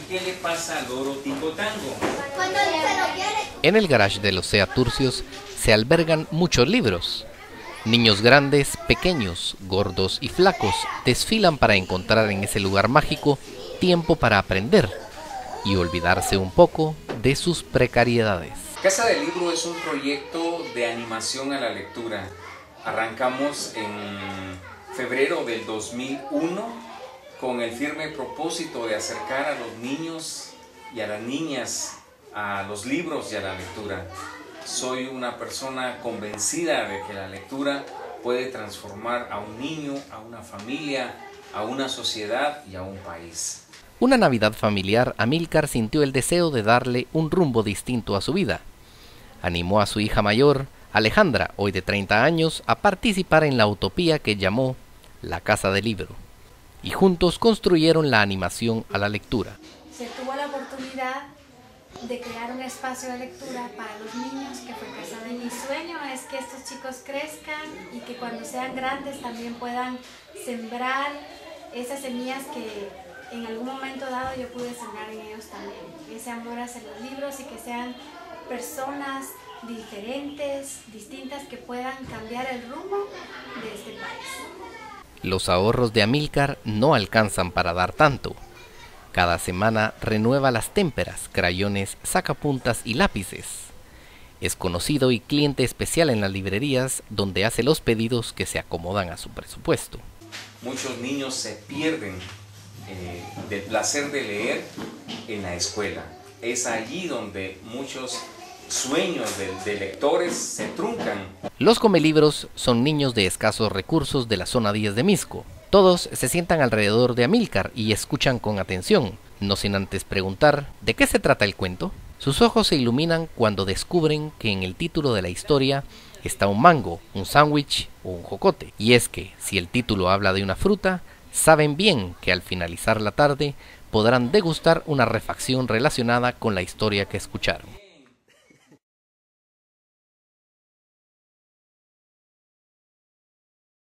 ¿Qué le pasa al loro Ticotango? Cuando se lo quiere. En el garage de los Sea Turcios se albergan muchos libros. Niños grandes, pequeños, gordos y flacos desfilan para encontrar en ese lugar mágico tiempo para aprender y olvidarse un poco de sus precariedades. Casa del Libro es un proyecto de animación a la lectura. Arrancamos en febrero del 2001 con el firme propósito de acercar a los niños y a las niñas a los libros y a la lectura. Soy una persona convencida de que la lectura puede transformar a un niño, a una familia, a una sociedad y a un país. Una Navidad familiar, Amílcar sintió el deseo de darle un rumbo distinto a su vida. Animó a su hija mayor, Alejandra, hoy de 30 años, a participar en la utopía que llamó la Casa del Libro. Y juntos construyeron la animación a la lectura. Se tuvo la oportunidad de crear un espacio de lectura para los niños que fue Casa del Libro. Mi sueño es que estos chicos crezcan y que cuando sean grandes también puedan sembrar esas semillas que en algún momento dado yo pude sembrar en ellos también. Ese amor hacia los libros y que sean personas diferentes, distintas, que puedan cambiar el rumbo de este país. Los ahorros de Amílcar no alcanzan para dar tanto. Cada semana renueva las témperas, crayones, sacapuntas y lápices. Es conocido y cliente especial en las librerías donde hace los pedidos que se acomodan a su presupuesto. Muchos niños se pierden del placer de leer en la escuela. Es allí donde muchos sueños de lectores se truncan. Los comelibros son niños de escasos recursos de la zona 10 de Misco. Todos se sientan alrededor de Amílcar y escuchan con atención, no sin antes preguntar ¿de qué se trata el cuento? Sus ojos se iluminan cuando descubren que en el título de la historia está un mango, un sándwich o un jocote. Y es que, si el título habla de una fruta, saben bien que al finalizar la tarde podrán degustar una refacción relacionada con la historia que escucharon.